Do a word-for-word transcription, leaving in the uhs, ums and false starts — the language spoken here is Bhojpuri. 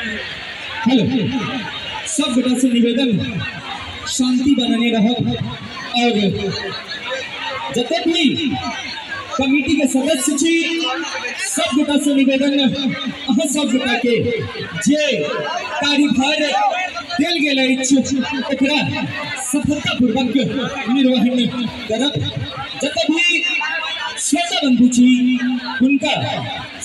हेलो सब बेटा से निवेदन शांति बनाने रहो और जते भी कमेटी के सदस्य छी सब बेटा से निवेदन अह सब बेटा के जे कार्यभार देल गेल अछि एकरा सफलतापूर्वक निर्वहन करब। जते भी श्रोता बंधु छी उनका